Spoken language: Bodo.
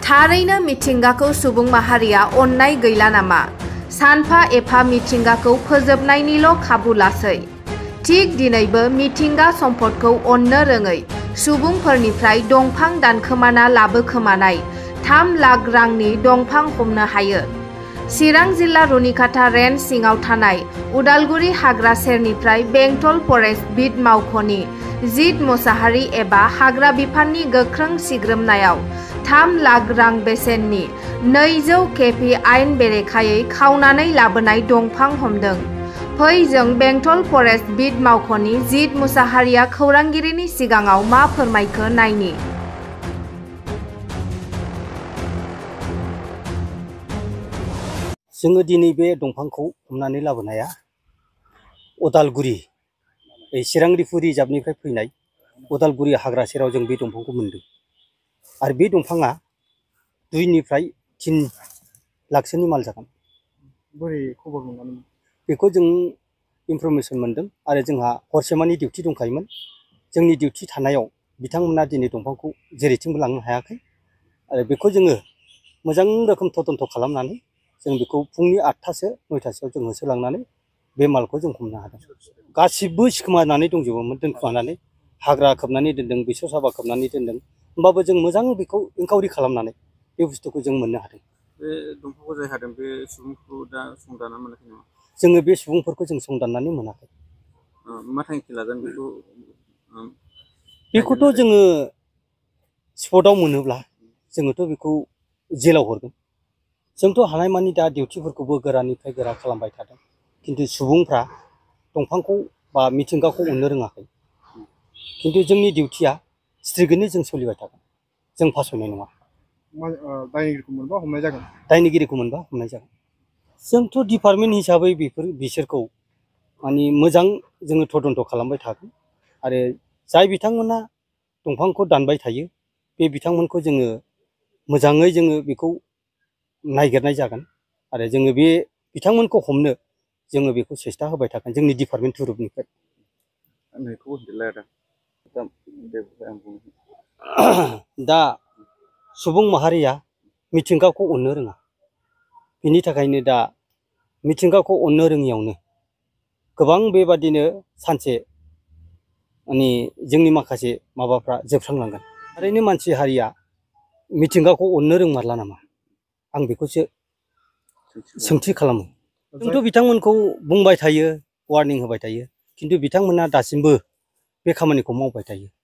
थारैनो मिथिंगाखौ सुबुं माहारिया अननाय गैला नामा? सानफा एफा मिथिंगाखौ फोजोबनायनिल' खाबु लासै। थिग दिनैबो मिथिंगा सम्पदखौ अननो रोङै सुबुंफोरनिफ्राय दंफां दानखोमाना लाबोखोमानाय 3 लाख रांनि दंफां हमनो हायो। चिरां जिल्ला रुनिकाटा रेन्ज सिङाव थानाय उदालगुरि हाग्रा सेरनिफ्राय बेंटल फरेस्ट बिट मावख'नि जित मुसाहारि एबा हाग्रा बिफाननि गोख्रों सिग्रोमनायाव 3 लाख रां बेसेननि 200 केपि आयेन बेरेखायै खावनानै लाबोनाय दंफां हमदों। फै जों बेंटल फरेस्ट बिट मावख'नि जित मुसाहारिया खौरांगिरिनि सिगाङाव मा फोरमायखो नायनि। जोङो दिनै बे दंफांखौ हमनानै लाबोनाया उदालगुरि चिरां रिफु रिजार्भनिफ्राय फैनाय उदालगुरि हाग्रा सेराव जों बे दंफांखौ मोनदों। आरो बे दंफाङा 2 निफ्राय 3 लाखसोनि माल जागोन। बोरै खबर मोननानै बेखौ जों इनफरमेसन मोनदों आरो जोंहा हरसेमानि डिउटि दंखायोमोन। जोंनि डिउटि थानायाव बिथांमोना दिनै दंफांखौ जेरैथिंबो लांनो हायाखै आरो बेखौ जोङो मोजां रोखोम तदन्त खालामनानै जों बेखौ फुंनि 8टासो 9टासोआव जों होसोलांनानै बे मालखौ जों हमनो हादों। गासिबो सिखोमानानै दंजोबोमोन, दोनखुमानानै हाग्रा खोबनानै दोनदों, बेसर साबा खोबनानै दोनदों। होमबाबो जों मोजां बेखौ इनकाउरि खालामनानै बे बुस्थुखौ जों मोननो हादों। बे दंफांखौ जाय हादों बे सुबुंखौ दा संदानना मोनाखै नामा? जोङो बे सुबुंफोरखौ जों संदाननानै मोनाखै। मा थांखि लागोन बेखौ? बेखौथ' जोङो स्पटआव मोनोब्ला जोङोथ' बेखौ जेलाव हरगोन। जोंथ' हानायमानि दा डिउटिफोरखौबो गोरानिफ्राय गोरा खालामबाय थादों। खिन्थु सुबुंफ्रा दंफांखौ बा मिथिंगाखौ अननो रोङाखै। खिन्थु जोंनि डिउटिया स्ट्रिक्टयै जों सोलिबाय थागोन। जों फासयनाय नङा। दायनिगिरिखौ मोनबा हमनाय जागोन। दायनिगिरिखौ मोनबा हमनाय जागोन। जोंथ' डिपार्टमेन्ट हिसाबै बिसोरखौ माने मोजां जोङो तदन्त खालामबाय थागोन। आरो जाय बिथांमोना दंफांखौ दानबाय थायो बे बिथांमोनखौ जोङो मोजाङै जोङो बेखौ नायगिरनाय जागोन आरो जोङो बे बिथांमोनखौ हमनो जोङो बेखौ सेस्था होबाय थागोन जोंनि डिपार्टमेन्ट थुरुबनिफ्राय। दा सुबुं माहारिया मिथिंगाखौ अननो रोङा। बिनि थाखायनो दा मिथिंगाखौ अननो रोङियावनो गोबां बेबादिनो सानसे माने जोंनि माखासे माबाफ्रा जोबस्रांलांगोन। थारैनो मानसि हारिया मिथिंगाखौ अननो रोंमारला नामा? आं बेखौसो सोंथि खालामो। जोंथ' बिथांमोनखौ बुंबाय थायो, वार्निं होबाय थायो। खिन्थु बिथांमोना दासिमबो बे खामानिखौ मावबाय थायो।